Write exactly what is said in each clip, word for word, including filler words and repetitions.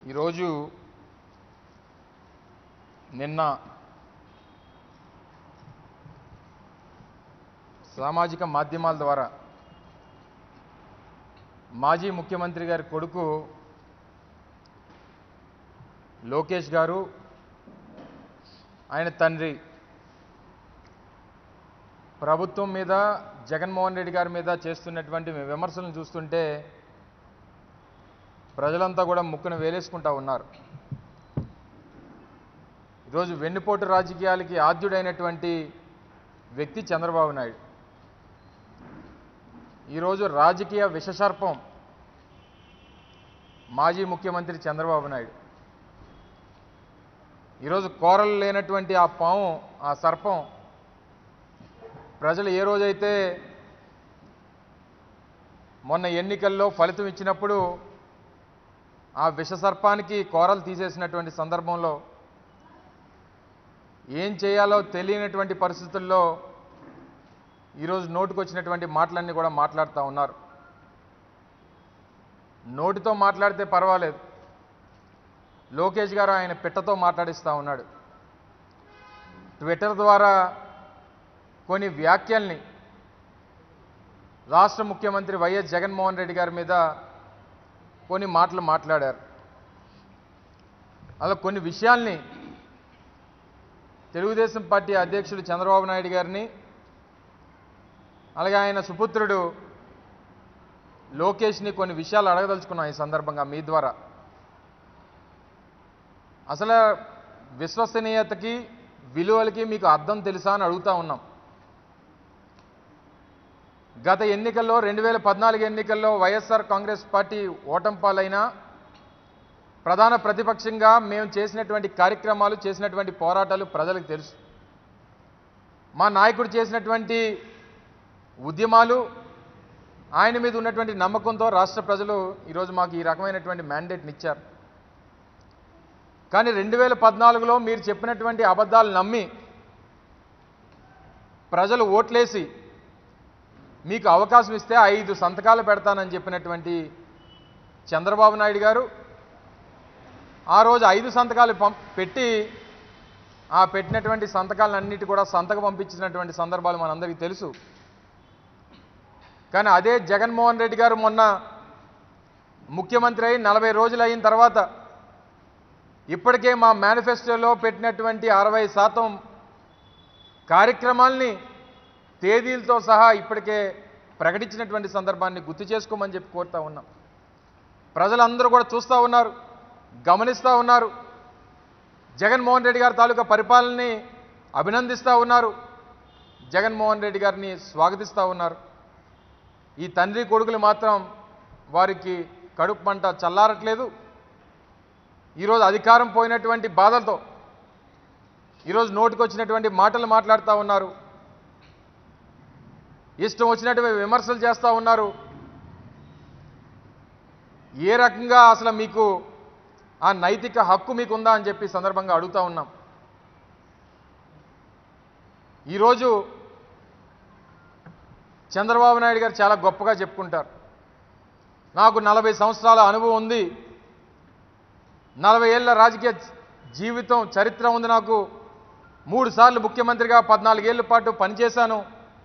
ఈరోజు నిన్న సామాజిక మాధ్యమాల ద్వారా మాజీ ముఖ్యమంత్రి గారి కొడుకు లోకేష్ గారు ఆయన తండ్రి ప్రభుత్వం మీద జగన్మోహన్ రెడ్డి గారి మీద చేస్తున్నటువంటి విమర్శలను చూస్తుంటే ప్రజలంతా కూడా ముక్కున వేలేసుకుంటా ఉన్నారు. ఈరోజు వెన్నుపోటు రాజకీయాలకి ఆద్యుడైనటువంటి వ్యక్తి చంద్రబాబు నాయుడు. ఈరోజు రాజకీయ విషసర్పం మాజీ ముఖ్యమంత్రి చంద్రబాబు నాయుడు. ఈరోజు కోరలు లేనటువంటి ఆ పాము, ఆ సర్పం ప్రజలు ఏ రోజైతే మొన్న ఎన్నికల్లో ఫలితం ఇచ్చినప్పుడు ఆ విషసర్పానికి కోరలు తీసేసినటువంటి సందర్భంలో ఏం చేయాలో తెలియనటువంటి పరిస్థితుల్లో ఈరోజు నోటుకొచ్చినటువంటి మాటలన్నీ కూడా మాట్లాడుతూ ఉన్నారు. నోటితో మాట్లాడితే పర్వాలేదు, లోకేష్ గారు ఆయన పిట్టతో మాట్లాడిస్తూ ఉన్నాడు. ట్విట్టర్ ద్వారా కొన్ని వ్యాఖ్యల్ని రాష్ట్ర ముఖ్యమంత్రి వైఎస్ జగన్మోహన్ రెడ్డి గారి మీద కొన్ని మాటలు మాట్లాడారు. అలా కొన్ని విషయాల్ని తెలుగుదేశం పార్టీ అధ్యక్షుడు చంద్రబాబు నాయుడు గారిని, అలాగే ఆయన సుపుత్రుడు లోకేష్ని కొన్ని విషయాలు అడగదలుచుకున్నాం ఈ సందర్భంగా మీ ద్వారా. అసలు విశ్వసనీయతకి విలువలకి మీకు అర్థం తెలుసా అని అడుగుతా ఉన్నాం. గత ఎన్నికల్లో రెండు వేల పద్నాలుగు ఎన్నికల్లో వైఎస్ఆర్ కాంగ్రెస్ పార్టీ ఓటమి పాలైనా ప్రధాన ప్రతిపక్షంగా మేము చేసినటువంటి కార్యక్రమాలు, చేసినటువంటి పోరాటాలు ప్రజలకు తెలుసు. మా నాయకుడు చేసినటువంటి ఉద్యమాలు, ఆయన మీద ఉన్నటువంటి నమ్మకంతో రాష్ట్ర ప్రజలు ఈరోజు మాకు ఈ రకమైనటువంటి మ్యాండేట్ని ఇచ్చారు. కానీ రెండు వేల పద్నాలుగులో మీరు చెప్పినటువంటి అబద్ధాలు నమ్మి ప్రజలు ఓట్లేసి మీకు అవకాశం ఇస్తే ఐదు సంతకాలు పెడతానని చెప్పినటువంటి చంద్రబాబు నాయుడు గారు ఆ రోజు ఐదు సంతకాలు పెట్టి ఆ పెట్టినటువంటి సంతకాలన్నిటి కూడా సంతకం పంపించినటువంటి సందర్భాలు మనందరికీ తెలుసు. కానీ అదే జగన్మోహన్ రెడ్డి గారు మొన్న ముఖ్యమంత్రి అయి నలభై రోజులు అయిన తర్వాత ఇప్పటికే మా మేనిఫెస్టోలో పెట్టినటువంటి అరవై శాతం కార్యక్రమాల్ని తేదీలతో సహా ఇప్పటికే ప్రకటించినటువంటి సందర్భాన్ని గుర్తు చేసుకోమని చెప్పి కోరుతా ఉన్నాం. ప్రజలందరూ కూడా చూస్తూ ఉన్నారు, గమనిస్తూ ఉన్నారు. జగన్మోహన్ రెడ్డి గారి తాలూకా పరిపాలనని అభినందిస్తూ ఉన్నారు, జగన్మోహన్ రెడ్డి గారిని స్వాగతిస్తూ ఉన్నారు. ఈ తండ్రి కొడుకులు మాత్రం వారికి కడుపు మంట చల్లారట్లేదు. ఈరోజు అధికారం పోయినటువంటి బాధలతో ఈరోజు నోటికొచ్చినటువంటి మాటలు మాట్లాడుతూ ఉన్నారు, ఇష్టం వచ్చినటువంటి విమర్శలు చేస్తూ ఉన్నారు. ఏ రకంగా అసలు మీకు ఆ నైతిక హక్కు మీకు ఉందా అని చెప్పి సందర్భంగా అడుగుతూ ఉన్నాం. ఈరోజు చంద్రబాబు నాయుడు గారు చాలా గొప్పగా చెప్పుకుంటారు, నాకు నలభై సంవత్సరాల అనుభవం ఉంది, నలభై ఏళ్ళ రాజకీయ జీవితం చరిత్ర ఉంది, నాకు మూడు సార్లు ముఖ్యమంత్రిగా పద్నాలుగేళ్ల పాటు పనిచేశాను,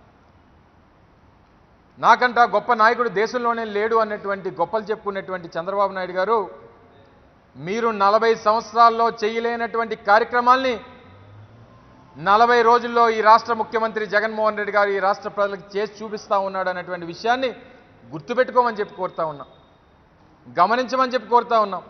నాకంటా గొప్ప నాయకుడు దేశంలోనే లేడు అన్నటువంటి గొప్పలు చెప్పుకునేటువంటి చంద్రబాబు నాయుడు గారు మీరు నలభై సంవత్సరాల్లో చేయలేనటువంటి కార్యక్రమాల్ని నలభై రోజుల్లో ఈ రాష్ట్ర ముఖ్యమంత్రి జగన్మోహన్ రెడ్డి గారు ఈ రాష్ట్ర ప్రజలకు చేసి చూపిస్తూ ఉన్నాడు అనేటువంటి విషయాన్ని గుర్తుపెట్టుకోమని చెప్పి కోరుతా ఉన్నాం, గమనించమని చెప్పి కోరుతా ఉన్నాం.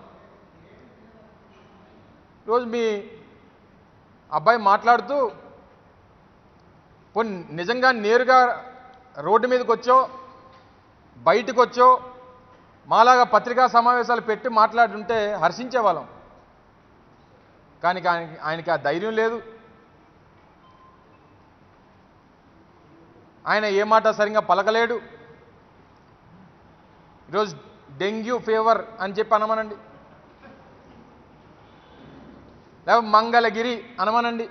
ఈరోజు మీ అబ్బాయి మాట్లాడుతూ కొన్ని నిజంగా నేరుగా రోడ్డు మీదకి వచ్చో బయటకు వచ్చో మాలాగా పత్రికా సమావేశాలు పెట్టి మాట్లాడుంటే హర్షించేవాళ్ళం. కానీ ఆయనకి ఆ ధైర్యం లేదు. ఆయన ఏ మాట సరిగ్గా పలకలేడు. ఈరోజు డెంగ్యూ ఫీవర్ అని చెప్పి అనమనండి, లేకపోతే మంగళగిరి అనమనండి,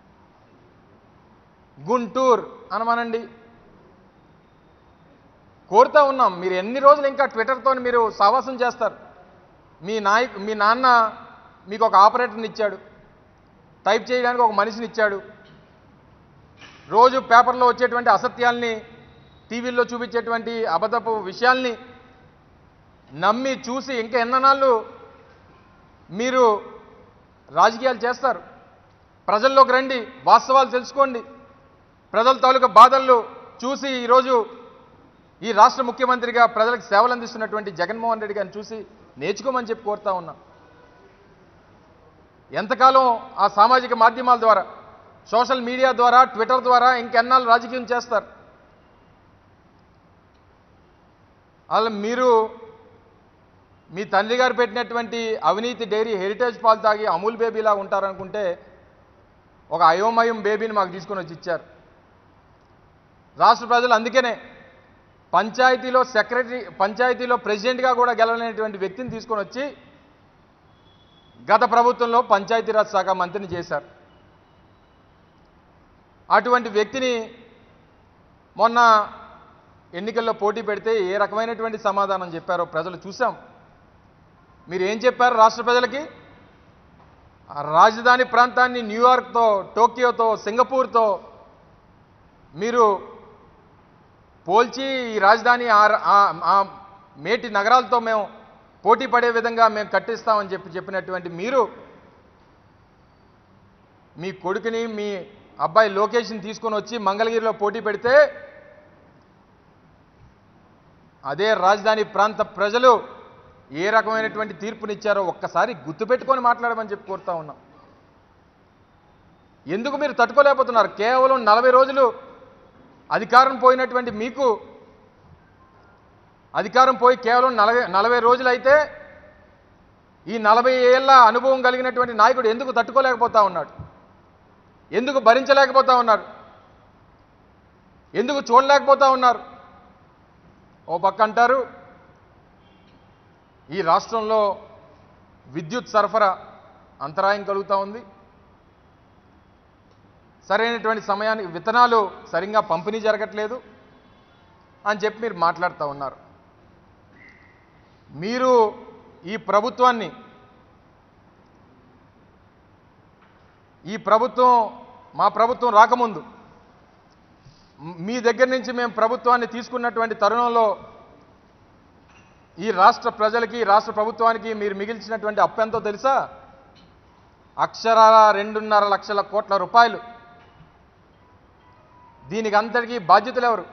గుంటూరు అనమనండి, కోరుతా ఉన్నాం. మీరు ఎన్ని రోజులు ఇంకా ట్విట్టర్తో మీరు సావాసం చేస్తారు? మీ నాయకు మీ నాన్న మీకు ఒక ఆపరేటర్ని ఇచ్చాడు, టైప్ చేయడానికి ఒక మనిషిని ఇచ్చాడు, రోజు పేపర్లో వచ్చేటువంటి అసత్యాల్ని, టీవీల్లో చూపించేటువంటి అబద్ధపు విషయాల్ని నమ్మి చూసి ఇంకా ఎన్ననాళ్ళు మీరు రాజకీయాలు చేస్తారు? ప్రజల్లోకి రండి, వాస్తవాలు తెలుసుకోండి. ప్రజల తాలూకా బాధలు చూసి ఈరోజు ఈ రాష్ట్ర ముఖ్యమంత్రిగా ప్రజలకు సేవలు అందిస్తున్నటువంటి జగన్మోహన్ రెడ్డి గారిని చూసి నేర్చుకోమని చెప్పి కోరుతా ఉన్నా. ఎంతకాలం ఆ సామాజిక మాధ్యమాల ద్వారా, సోషల్ మీడియా ద్వారా, ట్విట్టర్ ద్వారా ఇంకెన్నాళ్ళు రాజకీయం చేస్తారు? అలా మీరు మీ తండ్రి గారు పెట్టినటువంటి అవినీతి డైరీ హెరిటేజ్ పాలు తాగి అమూల్ బేబీలా ఉంటారనుకుంటే ఒక అయోమయం బేబీని మాకు తీసుకొని వచ్చి ఇచ్చారు. రాష్ట్ర ప్రజలు అందుకనే పంచాయతీలో సెక్రటరీ, పంచాయతీలో ప్రెసిడెంట్గా కూడా గెలవలేనటువంటి వ్యక్తిని తీసుకొని వచ్చి గత ప్రభుత్వంలో పంచాయతీరాజ్ శాఖ మంత్రిని చేశారు. అటువంటి వ్యక్తిని మొన్న ఎన్నికల్లో పోటీ పెడితే ఏ రకమైనటువంటి సమాధానం చెప్పారో ప్రజలు చూసాం. మీరు ఏం చెప్పారు రాష్ట్ర ప్రజలకి? రాజధాని ప్రాంతాన్ని న్యూయార్క్తో, టోక్యోతో, సింగపూర్తో మీరు పోల్చి ఈ రాజధాని ఆ మేటి నగరాలతో మేము పోటీ పడే విధంగా మేము కట్టిస్తామని చెప్పి చెప్పినటువంటి మీరు మీ కొడుకుని, మీ అబ్బాయి లోకేష్ని తీసుకొని వచ్చి మంగళగిరిలో పోటీ పెడితే అదే రాజధాని ప్రాంత ప్రజలు ఏ రకమైనటువంటి తీర్పునిచ్చారో ఒక్కసారి గుర్తుపెట్టుకొని మాట్లాడమని చెప్పి కోరుతా ఉన్నాం. ఎందుకు మీరు తట్టుకోలేకపోతున్నారు? కేవలం నలభై రోజులు అధికారం పోయినటువంటి మీకు, అధికారం పోయి కేవలం నలభై నలభై రోజులు అయితే ఈ నలభై ఏళ్ల అనుభవం కలిగినటువంటి నాయకుడు ఎందుకు తట్టుకోలేకపోతా ఉన్నాడు? ఎందుకు భరించలేకపోతా ఉన్నారు? ఎందుకు చూడలేకపోతా ఉన్నారు? ఓ పక్క అంటారు ఈ రాష్ట్రంలో విద్యుత్ సరఫరా అంతరాయం కలుగుతూ ఉంది, సరైనటువంటి సమయానికి విత్తనాలు సరిగ్గా పంపిణీ జరగట్లేదు అని చెప్పి మీరు మాట్లాడుతూ ఉన్నారు. మీరు ఈ ప్రభుత్వాన్ని, ఈ ప్రభుత్వం మా ప్రభుత్వం రాకముందు మీ దగ్గర నుంచి మేము ప్రభుత్వాన్ని తీసుకున్నటువంటి తరుణంలో ఈ రాష్ట్ర ప్రజలకి, రాష్ట్ర ప్రభుత్వానికి మీరు మిగిల్చినటువంటి అప్పు ఎంతో తెలుసా? అక్షరాల రెండున్నర లక్షల కోట్ల రూపాయలు. దీనికి అంతటికీ బాధ్యతలు ఎవరు?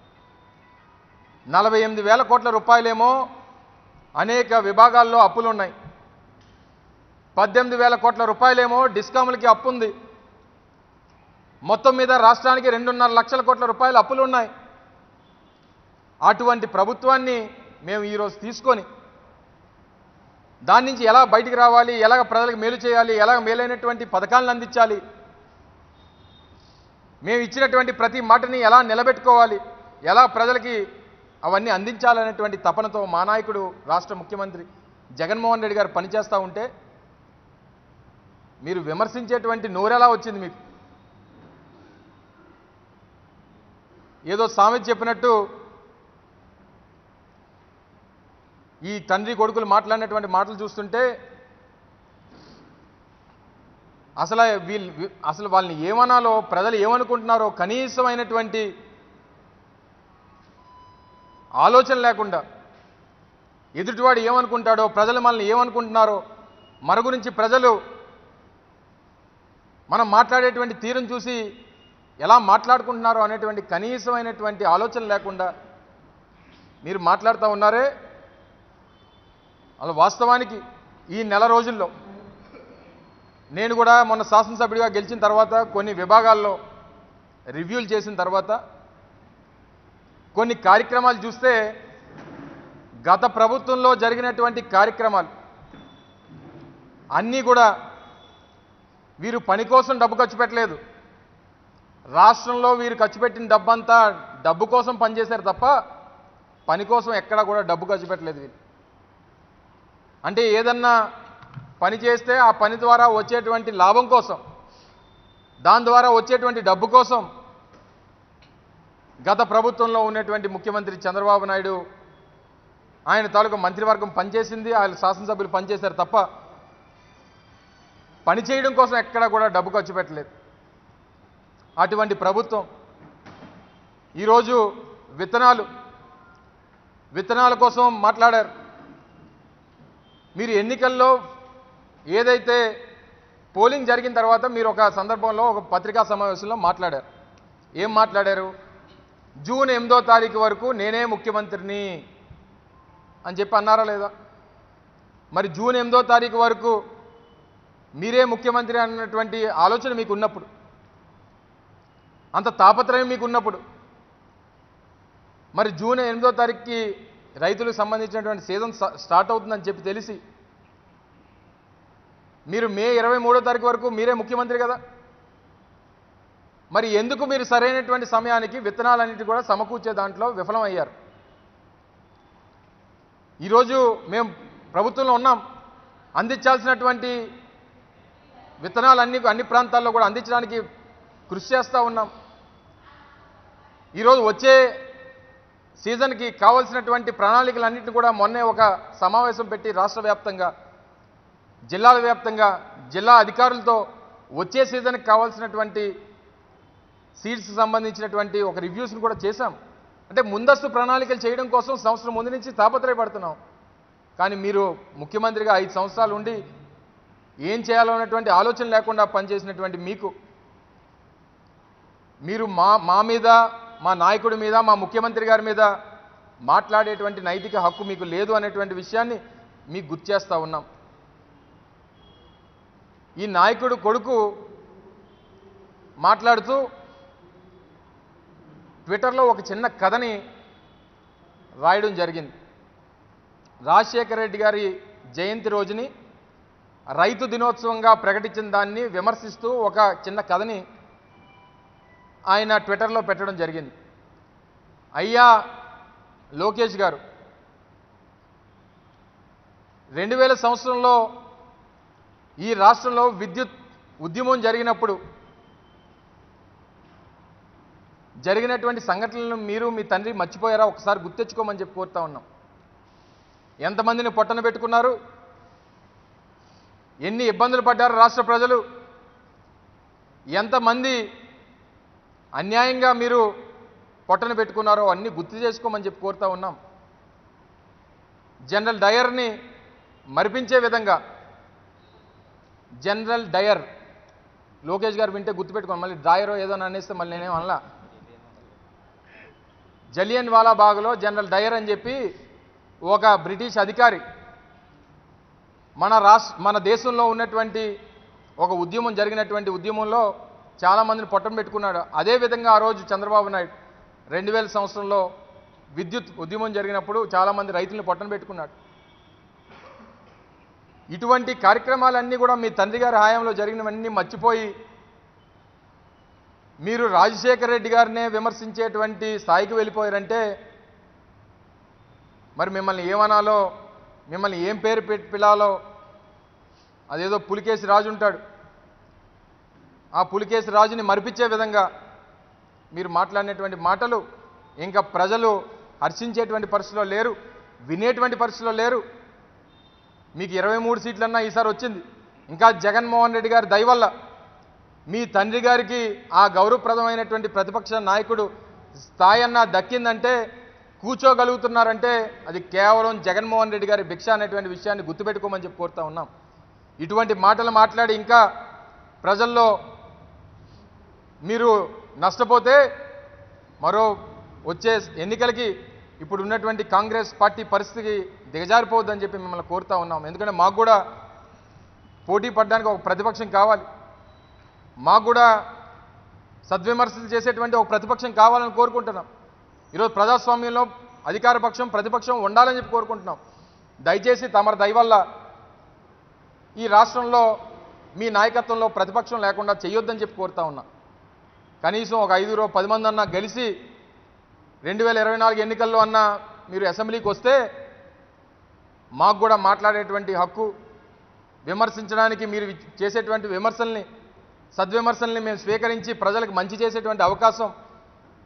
నలభై ఎనిమిది వేల కోట్ల రూపాయలేమో అనేక విభాగాల్లో అప్పులు ఉన్నాయి. పద్దెనిమిది వేల కోట్ల రూపాయలేమో డిస్కాములకి అప్పు ఉంది. మొత్తం మీద రాష్ట్రానికి రెండున్నర లక్షల కోట్ల రూపాయల అప్పులు ఉన్నాయి. అటువంటి ప్రభుత్వాన్ని మేము ఈరోజు తీసుకొని దాని నుంచి ఎలా బయటికి రావాలి, ఎలాగ ప్రజలకు మేలు చేయాలి, ఎలాగ మేలైనటువంటి పథకాలను అందించాలి, మేము ఇచ్చినటువంటి ప్రతి మాటని ఎలా నిలబెట్టుకోవాలి, ఎలా ప్రజలకి అవన్నీ అందించాలనేటువంటి తపనతో మా నాయకుడు రాష్ట్ర ముఖ్యమంత్రి జగన్మోహన్ రెడ్డి గారు పనిచేస్తూ ఉంటే మీరు విమర్శించేటువంటి నోరెలా వచ్చింది మీకు? ఏదో సామెత చెప్పినట్టు ఈ తండ్రి కొడుకులు మాట్లాడినటువంటి మాటలు చూస్తుంటే అసలు వీళ్ళు అసలు వాళ్ళని ఏమనాలో, ప్రజలు ఏమనుకుంటున్నారో కనీసమైనటువంటి ఆలోచన లేకుండా, ఎదుటివాడు ఏమనుకుంటాడో, ప్రజలు మనల్ని ఏమనుకుంటున్నారో, మన గురించి ప్రజలు మనం మాట్లాడేటువంటి తీరును చూసి ఎలా మాట్లాడుకుంటున్నారో అనేటువంటి కనీసమైనటువంటి ఆలోచన లేకుండా మీరు మాట్లాడుతూ ఉన్నారే. అలా వాస్తవానికి ఈ నెల రోజుల్లో నేను కూడా మొన్న శాసనసభ్యుడిగా గెలిచిన తర్వాత కొన్ని విభాగాల్లో రివ్యూలు చేసిన తర్వాత కొన్ని కార్యక్రమాలు చూస్తే గత ప్రభుత్వంలో జరిగినటువంటి కార్యక్రమాలు అన్నీ కూడా వీరు పని కోసం డబ్బు ఖర్చు పెట్టలేదు. రాష్ట్రంలో వీరు ఖర్చు పెట్టిన డబ్బంతా డబ్బు కోసం పనిచేశారు తప్ప పని కోసం ఎక్కడా కూడా డబ్బు ఖర్చు పెట్టలేదు వీరు. అంటే ఏదన్నా పని చేస్తే ఆ పని ద్వారా వచ్చేటువంటి లాభం కోసం, దాని ద్వారా వచ్చేటువంటి డబ్బు కోసం గత ప్రభుత్వంలో ఉన్నటువంటి ముఖ్యమంత్రి చంద్రబాబు నాయుడు ఆయన తాలూకు మంత్రివర్గం పనిచేసింది, ఆయన శాసనసభ్యులు పనిచేశారు తప్ప పని చేయడం కోసం ఎక్కడా కూడా డబ్బు ఖర్చు పెట్టలేదు. అటువంటి ప్రభుత్వం ఈరోజు విత్తనాలు విత్తనాల కోసం మాట్లాడారు. మీరు ఎన్నికల్లో ఏదైతే పోలింగ్ జరిగిన తర్వాత మీరు ఒక సందర్భంలో ఒక పత్రికా సమావేశంలో మాట్లాడారు. ఏం మాట్లాడారు? జూన్ ఎనిమిదో తారీఖు వరకు నేనే ముఖ్యమంత్రిని అని చెప్పి అన్నారా లేదా? మరి జూన్ ఎనిమిదో తారీఖు వరకు మీరే ముఖ్యమంత్రి అన్నటువంటి ఆలోచన మీకు ఉన్నప్పుడు, అంత తాపత్రయం మీకు ఉన్నప్పుడు, మరి జూన్ ఎనిమిదో తారీఖుకి రైతులకు సంబంధించినటువంటి సీజన్ స్టార్ట్ అవుతుందని చెప్పి తెలిసి మీరు మే ఇరవై మూడో తారీఖు వరకు మీరే ముఖ్యమంత్రి కదా. మరి ఎందుకు మీరు సరైనటువంటి సమయానికి విత్తనాలన్నిటి కూడా సమకూర్చే దాంట్లో విఫలమయ్యారు? ఈరోజు మేము ప్రభుత్వంలో ఉన్నాం, అందించాల్సినటువంటి విత్తనాలన్నీ అన్ని ప్రాంతాల్లో కూడా అందించడానికి కృషి చేస్తూ ఉన్నాం. ఈరోజు వచ్చే సీజన్కి కావాల్సినటువంటి ప్రణాళికలన్నింటినీ కూడా మొన్నే ఒక సమావేశం పెట్టి రాష్ట్ర వ్యాప్తంగా జిల్లాల వ్యాప్తంగా జిల్లా అధికారులతో వచ్చే సీజన్కి కావాల్సినటువంటి సీడ్స్ సంబంధించినటువంటి ఒక రివ్యూస్ని కూడా చేశాం. అంటే ముందస్తు ప్రణాళికలు చేయడం కోసం సంవత్సరం ముందు నుంచి తాపత్రయపడుతున్నాం. కానీ మీరు ముఖ్యమంత్రిగా ఐదు సంవత్సరాలు ఉండి ఏం చేయాలో అన్నటువంటి ఆలోచన లేకుండా పనిచేసినటువంటి మీకు మీరు మా మా మీద, మా నాయకుడి మీద, మా ముఖ్యమంత్రి గారి మీద మాట్లాడేటువంటి నైతిక హక్కు మీకు లేదు అనేటువంటి విషయాన్ని మీకు గుర్తు చేస్తూ ఉన్నాం. ఈ నాయకుడు కొడుకు మాట్లాడుతూ ట్విట్టర్లో ఒక చిన్న కథని రాయడం జరిగింది. రాజశేఖర రెడ్డి గారి జయంతి రోజుని రైతు దినోత్సవంగా ప్రకటించిన దాన్ని విమర్శిస్తూ ఒక చిన్న కథని ఆయన ట్విట్టర్లో పెట్టడం జరిగింది. అయ్యా లోకేష్ గారు, రెండు వేల సంవత్సరంలో ఈ రాష్ట్రంలో విద్యుత్ ఉద్యమం జరిగినప్పుడు జరిగినటువంటి సంఘటనలను మీరు మీ తండ్రి మర్చిపోయారా? ఒకసారి గుర్తెచ్చుకోమని చెప్పి కోరుతా ఉన్నాం. ఎంతమందిని పొట్టన పెట్టుకున్నారు, ఎన్ని ఇబ్బందులు పడ్డారు రాష్ట్ర ప్రజలు, ఎంతమంది అన్యాయంగా మీరు పొట్టన పెట్టుకున్నారో అన్నీ గుర్తు చేసుకోమని చెప్పి కోరుతా ఉన్నాం. జనరల్ డయర్ని మరిపించే విధంగా, జనరల్ డయర్ లోకేష్ గారు వింటే గుర్తుపెట్టుకోండి, మళ్ళీ డ్రాయరో ఏదో అనేస్తే మళ్ళీ నేనేం అనలా. జలియన్ వాలా బాగ్లో జనరల్ డయర్ అని చెప్పి ఒక బ్రిటిష్ అధికారి మన రాష్ట్ర మన దేశంలో ఉన్నటువంటి ఒక ఉద్యమం జరిగినటువంటి ఉద్యమంలో చాలామందిని పొట్టం పెట్టుకున్నాడు. అదేవిధంగా ఆ రోజు చంద్రబాబు నాయుడు రెండు వేల సంవత్సరంలో విద్యుత్ ఉద్యమం జరిగినప్పుడు చాలామంది రైతులను పొట్టన పెట్టుకున్నాడు. ఇటువంటి కార్యక్రమాలన్నీ కూడా మీ తండ్రి గారి హయాంలో జరిగినవన్నీ మర్చిపోయి మీరు రాజశేఖర రెడ్డి గారినే విమర్శించేటువంటి స్థాయికి వెళ్ళిపోయారంటే మరి మిమ్మల్ని ఏమనాలో, మిమ్మల్ని ఏం పేరు పెట్టి పిలాలో, అదేదో పులికేసి రాజు ఉంటాడు, ఆ పులికేసి రాజుని మరిపించే విధంగా మీరు మాట్లాడినటువంటి మాటలు ఇంకా ప్రజలు హర్షించేటువంటి పరిస్థితిలో లేరు, వినేటువంటి పరిస్థితిలో లేరు. మీకు ఇరవై మూడు సీట్లన్నా ఈసారి వచ్చింది. ఇంకా జగన్మోహన్ రెడ్డి గారి దయ వల్ల మీ తండ్రి గారికి ఆ గౌరవప్రదమైనటువంటి ప్రతిపక్ష నాయకుడు స్థాయి అన్నా దక్కిందంటే, కూర్చోగలుగుతున్నారంటే అది కేవలం జగన్మోహన్ రెడ్డి గారి భిక్ష అనేటువంటి విషయాన్ని గుర్తుపెట్టుకోమని చెప్పి కోరుతా ఉన్నాం. ఇటువంటి మాటలు మాట్లాడి ఇంకా ప్రజల్లో మీరు నష్టపోతే మరో వచ్చే ఎన్నికలకి ఇప్పుడు ఉన్నటువంటి కాంగ్రెస్ పార్టీ పరిస్థితికి దిగజారిపోవద్దని చెప్పి మిమ్మల్ని కోరుతా ఉన్నాం. ఎందుకంటే మాకు కూడా పోటీ పడడానికి ఒక ప్రతిపక్షం కావాలి, మాకు కూడా సద్విమర్శలు చేసేటువంటి ఒక ప్రతిపక్షం కావాలని కోరుకుంటున్నాం. ఈరోజు ప్రజాస్వామ్యంలో అధికార పక్షం ప్రతిపక్షం ఉండాలని చెప్పి కోరుకుంటున్నాం. దయచేసి తమరి దయ వల్ల ఈ రాష్ట్రంలో మీ నాయకత్వంలో ప్రతిపక్షం లేకుండా చేయొద్దని చెప్పి కోరుతా ఉన్నా. కనీసం ఒక ఐదుగురు పది మంది అన్నా గెలిచి రెండు వేల ఇరవై నాలుగు ఎన్నికల్లో అన్నా మీరు అసెంబ్లీకి వస్తే మాకు కూడా మాట్లాడేటువంటి హక్కు, విమర్శించడానికి మీరు చేసేటువంటి విమర్శల్ని, సద్విమర్శల్ని మేము స్వీకరించి ప్రజలకు మంచి చేసేటువంటి అవకాశం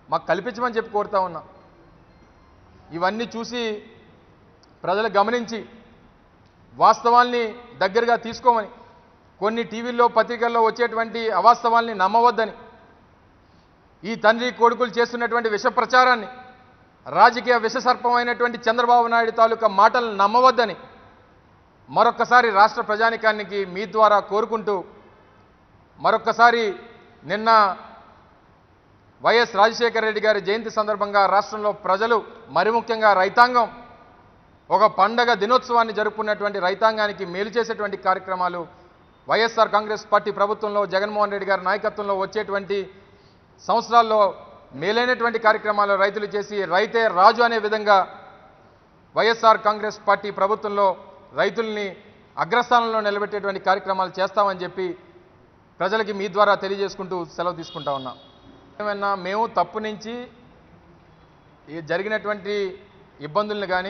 మాకు కల్పించమని చెప్పి కోరుతా ఉన్నాం. ఇవన్నీ చూసి ప్రజలు గమనించి వాస్తవాల్ని దగ్గరగా తీసుకోమని, కొన్ని టీవీల్లో పత్రికల్లో వచ్చేటువంటి అవాస్తవాల్ని నమ్మవద్దని, ఈ తండ్రి కొడుకులు చేస్తున్నటువంటి విష ప్రచారాన్ని, రాజకీయ విషసర్పమైనటువంటి చంద్రబాబు నాయుడు తాలూకా మాటలను నమ్మవద్దని మరొక్కసారి రాష్ట్ర ప్రజానికానికి మీ ద్వారా కోరుకుంటూ, మరొక్కసారి నిన్న వైఎస్ రాజశేఖర రెడ్డి గారి జయంతి సందర్భంగా రాష్ట్రంలో ప్రజలు, మరి ముఖ్యంగా రైతాంగం ఒక పండగ దినోత్సవాన్ని జరుపుకున్నటువంటి రైతాంగానికి మేలు చేసేటువంటి కార్యక్రమాలు వైఎస్ఆర్ కాంగ్రెస్ పార్టీ ప్రభుత్వంలో జగన్మోహన్ రెడ్డి గారి నాయకత్వంలో వచ్చేటువంటి సంవత్సరాల్లో మేలైనటువంటి కార్యక్రమాలు రైతులు చేసి రైతే రాజు అనే విధంగా వైఎస్ఆర్ కాంగ్రెస్ పార్టీ ప్రభుత్వంలో రైతుల్ని అగ్రస్థానంలో నిలబెట్టేటువంటి కార్యక్రమాలు చేస్తామని చెప్పి ప్రజలకి మీ ద్వారా తెలియజేసుకుంటూ సెలవు తీసుకుంటా ఉన్నాం. ఏమన్నా మేము తప్పు నుంచి జరిగినటువంటి ఇబ్బందులను కానీ,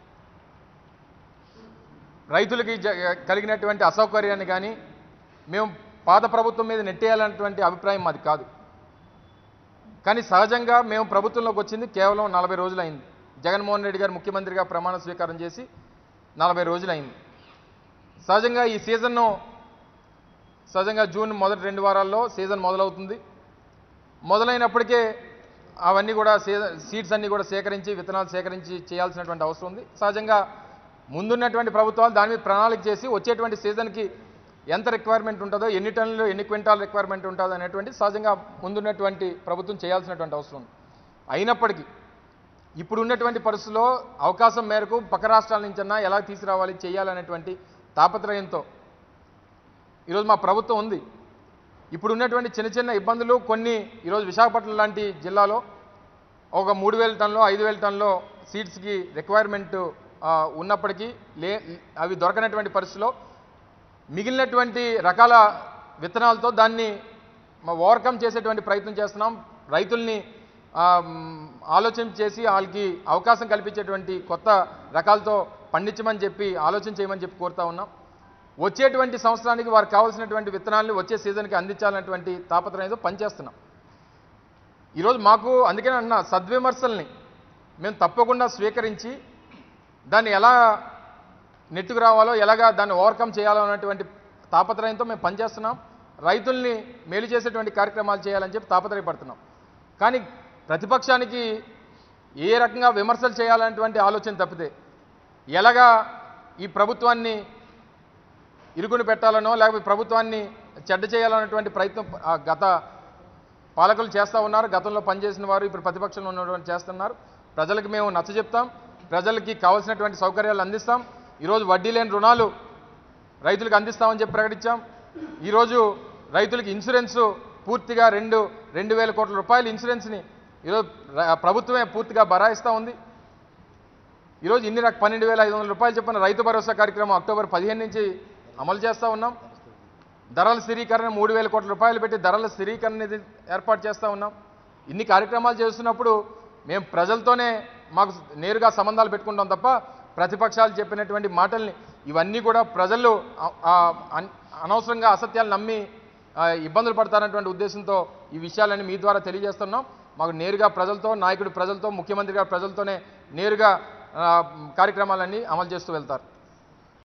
రైతులకి కలిగినటువంటి అసౌకర్యాన్ని కానీ మేము పాత ప్రభుత్వం మీద నెట్టేయాలన్నటువంటి అభిప్రాయం మాది కాదు. కానీ సహజంగా మేము ప్రభుత్వంలోకి వచ్చింది కేవలం నలభై రోజులైంది. జగన్మోహన్ రెడ్డి గారు ముఖ్యమంత్రిగా ప్రమాణ స్వీకారం చేసి నలభై రోజులైంది. సహజంగా ఈ సీజన్ను సహజంగా జూన్ మొదటి రెండు వారాల్లో సీజన్ మొదలవుతుంది. మొదలైనప్పటికే అవన్నీ కూడా సీడ్స్ అన్నీ కూడా సేకరించి, విత్తనాలు సేకరించి చేయాల్సినటువంటి అవసరం ఉంది. సహజంగా ముందున్నటువంటి ప్రభుత్వాలు దాని మీద ప్రణాళిక చేసి వచ్చేటువంటి సీజన్కి ఎంత రిక్వైర్మెంట్ ఉంటుందో, ఎన్ని టన్నులు ఎన్ని క్వింటాల్ రిక్వైర్మెంట్ ఉంటుందో అనేటువంటి సహజంగా ముందున్నటువంటి ప్రభుత్వం చేయాల్సినటువంటి అవసరం ఉంది. అయినప్పటికీ ఇప్పుడు ఉన్నటువంటి పరిస్థితుల్లో అవకాశం మేరకు పక్క రాష్ట్రాల నుంచన్నా ఎలా తీసుకురావాలి, చేయాలనేటువంటి తాపత్రయంతో ఈరోజు మా ప్రభుత్వం ఉంది. ఇప్పుడు ఉన్నటువంటి చిన్న చిన్న ఇబ్బందులు కొన్ని, ఈరోజు విశాఖపట్నం లాంటి జిల్లాలో ఒక మూడు వేల టన్నులో ఐదు వేల టన్నులో సీడ్స్కి రిక్వైర్మెంట్ ఉన్నప్పటికీ లే అవి దొరకనటువంటి పరిస్థితిలో మిగిలినటువంటి రకాల విత్తనాలతో దాన్ని ఓవర్కమ్ చేసేటువంటి ప్రయత్నం చేస్తున్నాం. రైతుల్ని ఆలోచన చేసి వాళ్ళకి అవకాశం కల్పించేటువంటి కొత్త రకాలతో పండించమని చెప్పి ఆలోచన చేయమని చెప్పి కోరుతా ఉన్నాం. వచ్చేటువంటి సంవత్సరానికి వారికి కావాల్సినటువంటి విత్తనాలను వచ్చే సీజన్కి అందించాలన్నటువంటి తాపత్రయంతో పనిచేస్తున్నాం. ఈరోజు మాకు అందుకనే అన్న సద్విమర్శల్ని మేము తప్పకుండా స్వీకరించి దాన్ని ఎలా నెట్టుకు రావాలో, ఎలాగా దాన్ని ఓవర్కమ్ చేయాలో అన్నటువంటి తాపత్రయంతో మేము పనిచేస్తున్నాం. రైతుల్ని మేలు చేసేటువంటి కార్యక్రమాలు చేయాలని చెప్పి తాపత్రయపడుతున్నాం. కానీ ప్రతిపక్షానికి ఏ రకంగా విమర్శలు చేయాలనేటువంటి ఆలోచన తప్పితే ఎలాగా ఈ ప్రభుత్వాన్ని ఇరుగుని పెట్టాలనో లేకపోతే ప్రభుత్వాన్ని చెడ్డ చేయాలన్నటువంటి ప్రయత్నం గత పాలకులు చేస్తూ ఉన్నారు. గతంలో పనిచేసిన వారు ఇప్పుడు ప్రతిపక్షంలో ఉన్నటువంటి చేస్తున్నారు. ప్రజలకు మేము నచ్చజెప్తాం, ప్రజలకి కావాల్సినటువంటి సౌకర్యాలు అందిస్తాం. ఈరోజు వడ్డీ లేని రుణాలు రైతులకు అందిస్తామని చెప్పి ప్రకటించాం. ఈరోజు రైతులకి ఇన్సూరెన్సు పూర్తిగా రెండు రెండు వేల కోట్ల రూపాయల ఇన్సూరెన్స్ని ఈరోజు ప్రభుత్వమే పూర్తిగా బరాయిస్తూ ఉంది. ఈరోజు ఇన్ని రక పన్నెండు వేల ఐదు వందల రూపాయలు చెప్పిన రైతు భరోసా కార్యక్రమం అక్టోబర్ పదిహేను నుంచి అమలు చేస్తూ ఉన్నాం. ధరల స్థిరీకరణ మూడు వేల కోట్ల రూపాయలు పెట్టి ధరల స్థిరీకరణ ఏర్పాటు చేస్తూ ఉన్నాం. ఇన్ని కార్యక్రమాలు చేస్తున్నప్పుడు మేము ప్రజలతోనే మాకు నేరుగా సంబంధాలు పెట్టుకుంటాం తప్ప ప్రతిపక్షాలు చెప్పినటువంటి మాటల్ని ఇవన్నీ కూడా ప్రజలు అనవసరంగా అసత్యాలు నమ్మి ఇబ్బందులు పడతారన్నటువంటి ఉద్దేశంతో ఈ విషయాలన్నీ మీ ద్వారా తెలియజేస్తున్నాం. మాకు నేరుగా ప్రజలతో, నాయకుడు ప్రజలతో, ముఖ్యమంత్రి గారు ప్రజలతోనే నేరుగా కార్యక్రమాలన్నీ అమలు చేస్తూ వెళ్తారు.